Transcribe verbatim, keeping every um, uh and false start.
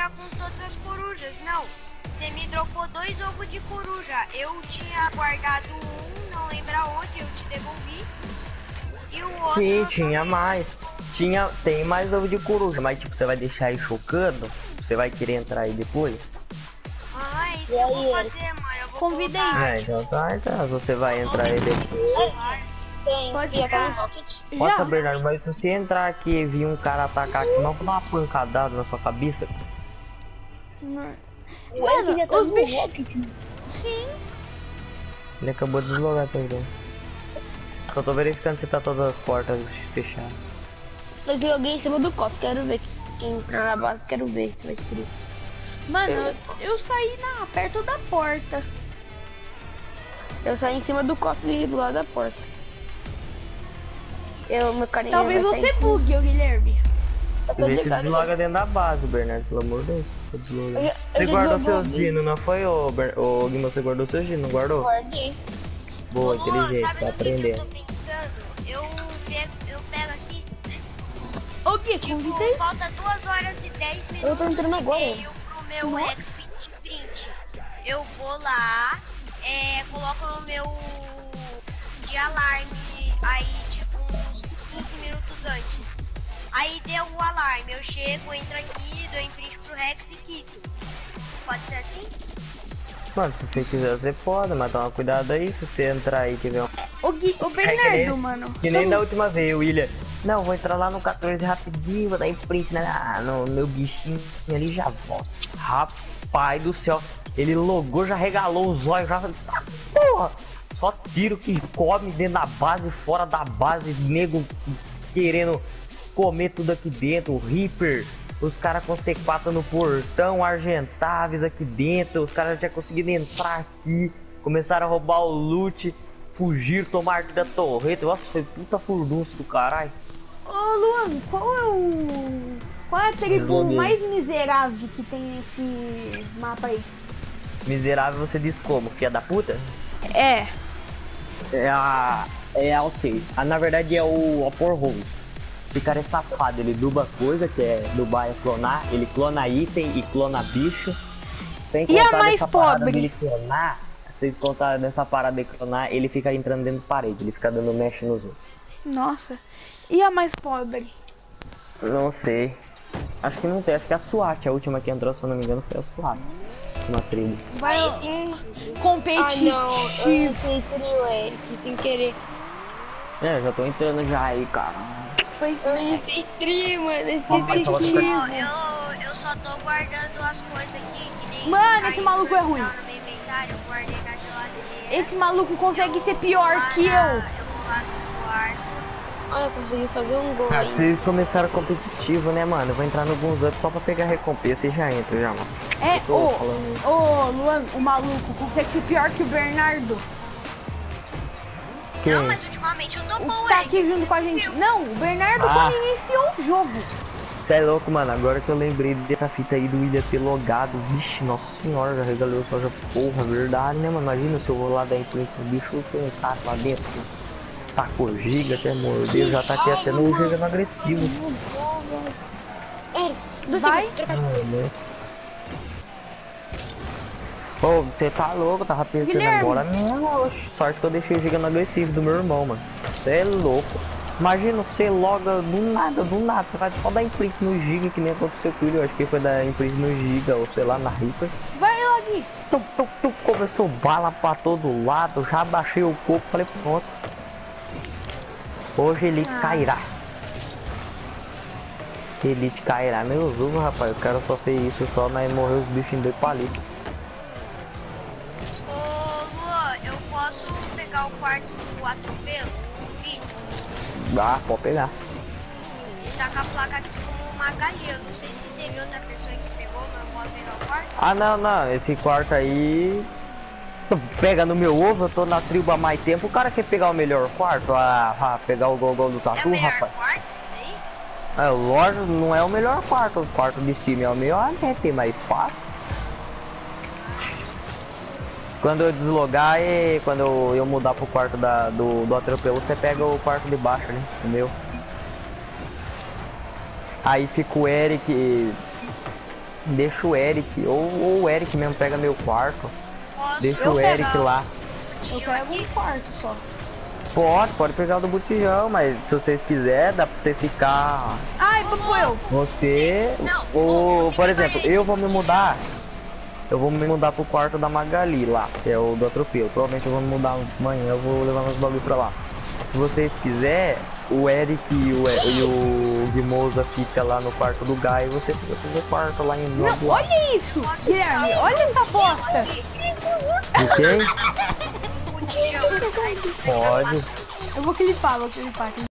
tá com todas as corujas. Não, você me dropou dois ovos de coruja. Eu tinha guardado um, não lembro aonde, eu te devolvi. E o outro... Sim, tinha mais. Tinha, tem mais ovo de coruja, mas tipo, você vai deixar aí chocando? Você vai querer entrar aí depois? Ah, é isso que eu vou fazer, mano. Eu vou Convidei. colocar, É, então tá, então você vai entrar aí depois. Tem, Pode tem aquela ficar. rocket. Nossa, Já. Bernardo, mas se você entrar aqui e vir um cara atacar aqui, não vou dar uma pancadada na sua cabeça. Mano, O Eric já tá os no bichos... rocket. Sim. Ele acabou de deslogar também. Só tô verificando se tá todas as portas fechadas. Eu joguei em cima do cofre, quero ver quem entrar na base, quero ver se vai escrito. Mano, eu, eu saí na, perto da porta. Eu saí em cima do cofre do lado da porta. Eu, meu carinha Talvez vai tá você em cima. bugue, ô Guilherme. Eu tô Vê se ligado. desloga dentro da base, Bernardo, pelo amor de Deus. Tô deslogando. Eu já- eu Você já guardou desloguei seus o dinos, não foi, ô, Ber... ô Guima? Você guardou seus dinos, não guardou? Guardei. Boa, Ô, Luan, inteligente, sabe tá no que, que eu aprendendo. tô pensando? Eu pego, eu pego aqui, Ô Gui, tipo, convidei. falta duas horas e dez minutos tô entrando e agora. meio pro meu expert print. Eu vou lá, é, coloco no meu de alarme, aí tipo uns quinze minutos antes. Aí deu o alarme, eu chego, entro aqui, dou em print pro Rex e quito. Pode ser assim? Mano, se você quiser, você pode, mas toma cuidado aí, se você entrar aí e tiver um... Ô Gui, ô É que Bernardo, nem- mano. Que nem da última vez, William. Não, vou entrar lá no quatorze rapidinho, vou dar imprint na, no meu bichinho ali já volto. Rapaz do céu, ele logou, já regalou os olhos, já... Ah, porra! Só tiro que come dentro da base, fora da base, nego querendo comer tudo aqui dentro, o Reaper, os caras com C quatro no portão, Argentaves aqui dentro, os caras já tinham conseguido entrar aqui, começaram a roubar o loot, fugir, tomar aqui da torreta. Nossa, foi puta furdunço do caralho. Ô Luan, qual é o... Qual é a tribo Desloguei. mais miserável que tem nesse mapa aí? Miserável você diz como, filha da puta? É. É a... é a Alcei. Ah, na verdade é o Oporhold. Esse cara é safado, ele duba coisa, que é dubar é clonar, ele clona item e clona bicho. Sem E a contar mais dessa parada pobre? dele clonar, sem contar dessa parada de clonar, ele fica entrando dentro da parede, ele fica dando mesh nos outros. Nossa. E a mais pobre? Não sei. Acho que não tem, acho que a SWAT, a última que entrou, se eu não me engano, foi a SWAT. Uma tribo. Vai Aí sim. Ah competir. não, eu infiltrei o Eric sem querer. É, já tô entrando já aí, cara. Foi... Eu infiltrei, mano. Eu Mas só esqueci. você- Ó, eu, eu só tô guardando as coisas aqui, que nem... Mano, carne esse maluco é ruim. no meu inventário, eu guardei na geladeira. Esse maluco consegue Eu ser vou pior lá que na- eu. Eu vou lá no quarto. Ah, eu consegui fazer um gol Ah, aí. vocês começaram competitivo, né, mano? Eu vou entrar no Guns Up só pra pegar recompensa e já entro já, mano. É, tô ô, falando. ô, Luan, o maluco consegue ser pior que o Bernardo. Quem? Não, mas ultimamente eu tô O bom, que tá Eric, aqui junto você com a gente. viu? Não, o Bernardo Ah. quando iniciou o jogo. Cê é louco, mano. Agora que eu lembrei dessa fita aí do William ter logado. Vixe, nossa senhora, já regalou só já. Porra, verdade, né, mano? Imagina se eu vou lá dar imprint no bicho, tem um cara lá dentro. Tacou giga, até mordeu, já tá aqui até no giga no agressivo. Eric, dois Vai. segundos, troca de Ah, né? Pô, você tá louco, tava pensando Guilherme. agora mesmo. Oxe, sorte que eu deixei o giga no agressivo do meu irmão, mano. Você é louco. Imagina, você loga do nada, do nada. Você vai só dar imprint no giga, que nem aconteceu com ele. Eu acho que foi dar imprint no giga, ou sei lá, na Reaper. Vai lá, Gui. Tum, tum, tum, começou bala pra todo lado. Já baixei o coco, falei, pronto. Hoje ele Ah. cairá. Elite cairá. Meu Deus, rapaz, os caras só fez isso só, mas morreu os bichos em dois palitos. Ô, Luan, eu posso pegar o quarto do atropelo? O Vitor? Ah, pode pegar. Ele tá com a placa aqui como uma galinha. Eu não sei se teve outra pessoa que pegou, mas eu posso pegar o quarto? Ah, não, não, esse quarto aí... Pega no meu ovo, eu tô na tribo há mais tempo. O cara quer pegar o melhor quarto? Ah, ah pegar o gogol do É o tatu, melhor rapaz. quarto esse daí? É, lógico, não é o melhor quarto. Os quartos de cima é o melhor, né? Tem mais espaço. Quando eu deslogar e quando eu, eu mudar pro quarto da, do, do atropelo, você pega o quarto de baixo, né? O meu. Aí fica o Eric deixa o Eric, ou, ou o Eric mesmo pega meu quarto. Posso Deixa eu o Eric pegar. lá. Eu botijão pego aqui? um quarto só. Pode, pode pegar o do botijão, mas se vocês quiserem, dá pra você ficar. Ai, papo eu. Você. Não, Ou, não tem por que exemplo, pagar eu esse vou me botijão. mudar. Eu vou me mudar pro quarto da Magali lá, que é o do atropelo. Provavelmente eu vou me mudar amanhã, eu vou levar meus bagulho pra lá. Se vocês quiserem, o Eric e o, e o Guimosa fica lá no quarto do Guy e você fica no seu quarto lá em Não, Nova. olha isso, Posso Guilherme, ficar olha essa um bosta. aqui? Ok? Botijão. Aí, Pode. Eu vou clipar, vou clipar.